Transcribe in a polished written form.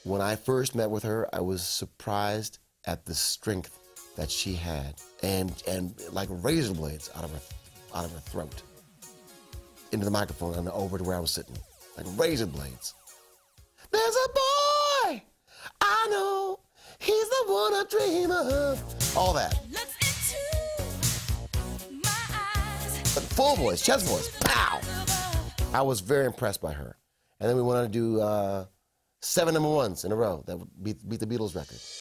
When I first met with her, I was surprised at the strength that she had, and like razor blades out of her throat into the microphone and over to where I was sitting, like razor blades. There's a boy I know, he's the one I dream of. All that. But full voice, chest voice, pow! I was very impressed by her. And then we wanted to do 7 #1s in a row that would beat the Beatles record.